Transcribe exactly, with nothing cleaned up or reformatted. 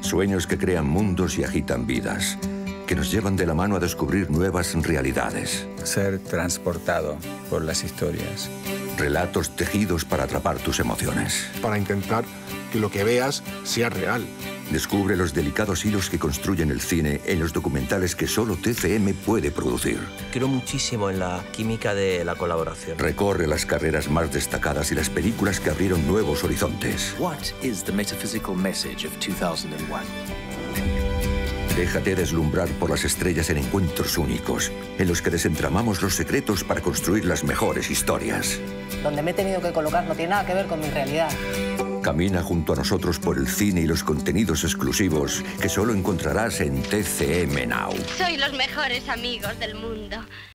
Sueños que crean mundos y agitan vidas, que nos llevan de la mano a descubrir nuevas realidades. Ser transportado por las historias. Relatos tejidos para atrapar tus emociones. Para intentar que lo que veas sea real. Descubre los delicados hilos que construyen el cine en los documentales que solo T C M puede producir. Creo muchísimo en la química de la colaboración. Recorre las carreras más destacadas y las películas que abrieron nuevos horizontes. What is the metaphysical message of two thousand one? Déjate deslumbrar por las estrellas en encuentros únicos, en los que desentramamos los secretos para construir las mejores historias. Donde me he tenido que colocar no tiene nada que ver con mi realidad. Camina junto a nosotros por el cine y los contenidos exclusivos que solo encontrarás en T C M Now. Soy los mejores amigos del mundo.